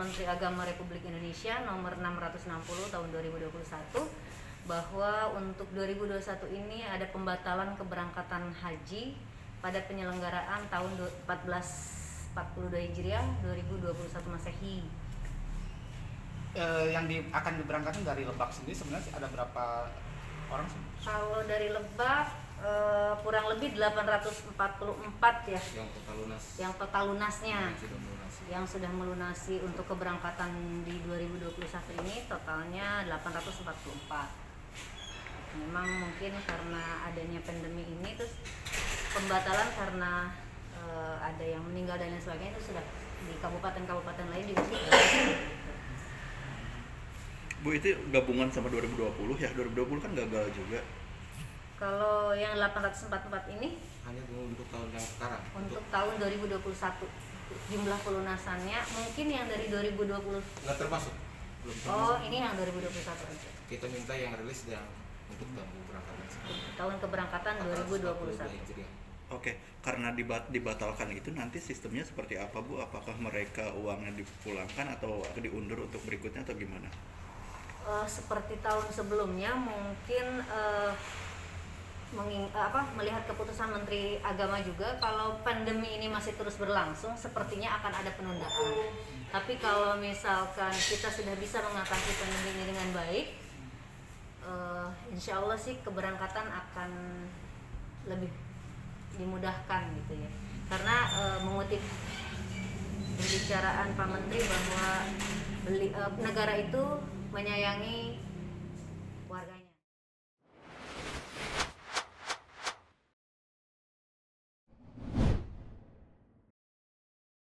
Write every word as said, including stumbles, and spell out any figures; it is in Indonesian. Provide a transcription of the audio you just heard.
Menteri Agama Republik Indonesia nomor enam ratus enam puluh tahun dua ribu dua puluh satu bahwa untuk dua ribu dua puluh satu ini ada pembatalan keberangkatan haji pada penyelenggaraan tahun seribu empat ratus empat puluh dua Hijriah dua ribu dua puluh satu Masehi. Eh, yang di, akan diberangkatkan dari Lebak sendiri sebenarnya ada berapa orang sih? Kalau dari Lebak eh, kurang lebih delapan ratus empat puluh empat ya. Yang total lunas. Yang total lunasnya. Yang sudah melunasi. Yang sudah melunasi untuk keberangkatan di dua ribu dua puluh satu ini totalnya delapan ratus empat puluh empat. Memang mungkin karena adanya pandemi ini terus pembatalan karena uh, ada yang meninggal dan lain sebagainya itu sudah di kabupaten-kabupaten lain juga sudah. Bu, itu gabungan sama dua ribu dua puluh ya, dua ribu dua puluh kan gagal juga. Kalau yang delapan ratus empat puluh empat ini Hanya untuk tahun yang sekarang. untuk tahun dua ribu dua puluh satu jumlah pelunasannya mungkin yang dari dua ribu dua puluh. Nggak termasuk. Belum termasuk. Oh, ini yang dua ribu dua puluh satu aja. Kita minta yang rilis yang untuk tahun keberangkatan sekarang. Tahun keberangkatan dua ribu dua puluh satu. Oke, karena dibat dibatalkan itu nanti sistemnya seperti apa, Bu? Apakah mereka uangnya dipulangkan atau diundur untuk berikutnya atau gimana? Uh, seperti tahun sebelumnya mungkin uh, menging, apa, melihat keputusan Menteri Agama juga kalau pandemi ini masih terus berlangsung sepertinya akan ada penundaan. Tapi kalau misalkan kita sudah bisa mengatasi pandemi ini dengan baik, uh, insya Allah sih keberangkatan akan lebih dimudahkan gitu ya. Karena uh, mengutip pembicaraan Pak Menteri bahwa beli, uh, negara itu menyayangi